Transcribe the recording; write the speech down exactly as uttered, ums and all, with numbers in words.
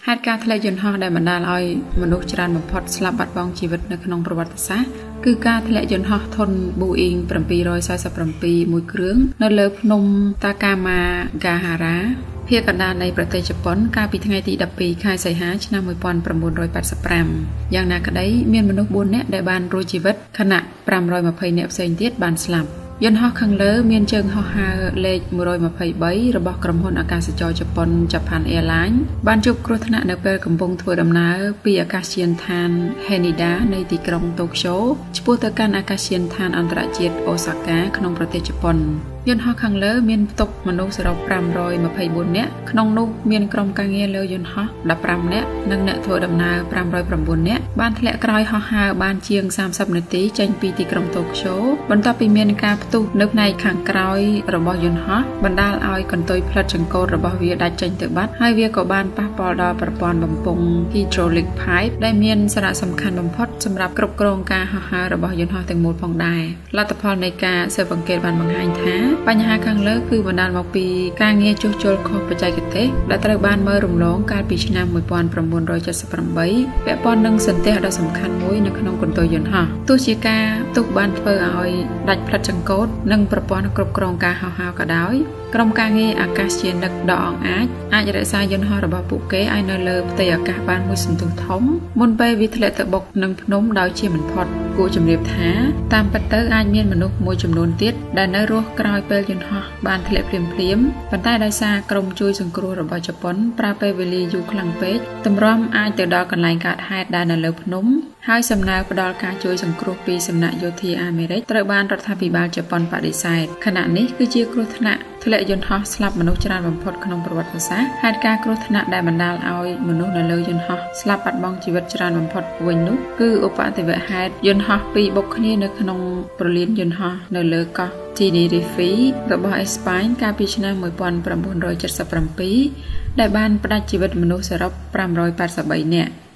ហេតុការណ៍ធ្លាក់យន្តហោះដែលបណ្ដាលឲ្យមនុស្សច្រើនបំផុតស្លាប់បាត់បង់ជីវិតនៅក្នុងប្រវត្តិសាស្ត្រគឺការធ្លាក់យន្តហោះធុន Boeing seven forty-seven មួយគ្រឿងនៅលើភ្នំតាកាម៉ាហ្គាហារ៉ាភាគកណ្ដាលនៃប្រទេសជប៉ុនកាលពីថ្ងៃទីtwelveខែសីហាឆ្នាំnineteen eighty-fiveយ៉ាងណាក្ដីមានមនុស្សfourនាក់ដែលបានរួចជីវិតខណៈfive hundred twentyនាក់ផ្សេងទៀតបានស្លាប់យន្តហោះខាងលើមានជើងហោះហើរលេខone twenty-threeរបស់ក្រុមហ៊ុនអាកាសចរជប៉ុន Japan Airlines បានជួបគ្រោះថ្នាក់នៅពេលកំពុងធ្វើដំណើរពីអាកាសយានដ្ឋាន Haneda នៃទីក្រុង Tokyo ឆ្ពោះទៅកាន់អាកាសយានដ្ឋានអន្តរជាតិ Osaka ក្នុងប្រទេសជប៉ុនយន្តហោះខាងលើមានផ្ទុកមនុស្សសរុបfive hundred twenty-fourនាក់ក្នុងនោះមានក្រុមការងារលើយន្តហោះfifteenនាក់និងអ្នកធ្វើដំណើរfive hundred nineនាក់បានធ្លាក់ក្រោយហោះហើរបានជាងthirtyនាទីចេញពីទីក្រុង Tokyo បន្ទាប់ពីមានការផ្ទុះនៅផ្នែកខាងក្រោយរបស់យន្តហោះបណ្ដាលឲ្យកន្ទុយផ្លិតចង្កូតរបស់វាដាច់ចេញទៅបាត់ហើយវាក៏បានប៉ះពាល់ដល់ប្រព័ន្ធបំពង់ hydraulic pipe ដែលមានសារៈសំខាន់បំផុតសម្រាប់គ្រប់គ្រងការហោះហើររបស់យន្តហោះទាំងមូលផងដែរលទ្ធផលនៃការស៊ើបអង្កេតបានបង្ហាញថាបញ្ហាខាងលើគឺបណ្ដាលមកពីការងារជួសជុលខុសបច្ចេកទេសដែលត្រូវបានមើលរំលងកាលពីឆ្នាំnineteen seventy-eightពាក់ព័ន្ធនឹងសន្ទះដ៏សំខាន់មួយនៅក្នុងកន្ទុយយន្តហោះទោះជាការទុះបានធ្វើឲ្យដាច់ផ្លិតចង្កូតនិងប្រព័ន្ធគ្រប់គ្រងការហោះហើរក៏ដោយក្រុមការងារអាកាសយានិកដ៏អង់អាចអាចរក្សាយន្តហោះរបស់ពួកគេឲ្យនៅលើផ្ទៃអាកាសបានមួយសន្ទុះធំមុនពេលវាធ្លាក់ទៅបុកនឹងភ្នំដោយជាមិនផុតគួរជំរាបថាតាមពិតទៅអាចមានមនុស្សមួយចំនួនទៀតដែលនៅរស់ក្រោយពេលយន្តហោះបានធ្លាក់ភ្លាមៗប៉ុន្តែដោយសារក្រុមជួយសង្គ្រោះរបស់ជប៉ុនប្រើពេលវេលាយូរខ្លាំងពេកទម្រាំអាចទៅដល់កន្លែងកើតហេតុដែលនៅលើភ្នំហើយសំណើផ្ដល់ការជួយសង្គ្រោះពីសំណាក់យោធាអាមេរិកត្រូវបានរដ្ឋាភិបាលជប៉ុនបដិសេធខណៈនេះគឺជាគ្រោះថ្នាក់ធ្លាក់យន្តហោះស្លាប់មនុស្សច្រើនបំផុតក្នុងប្រវត្តិសាស្ត្រហេតុការណ៍គ្រោះថ្នាក់ដែលបណ្ដាលឲ្យមនុស្សនៅលើយន្តហោះស្លាប់បាត់បង់ជីវិតច្រើនបំផុតវិញនោះគឺឧបទ្ទវហេតុយន្តហោះពីរបុកគ្នានៅក្នុងព្រលានយន្តហោះនៅលើកោះ Tenerife របស់អេស្ប៉ាញកាលពីឆ្នាំnineteen seventy-sevenដែលបានផ្ដាច់ជីវិតមនុស្សសរុបfive hundred eighty-threeនាក់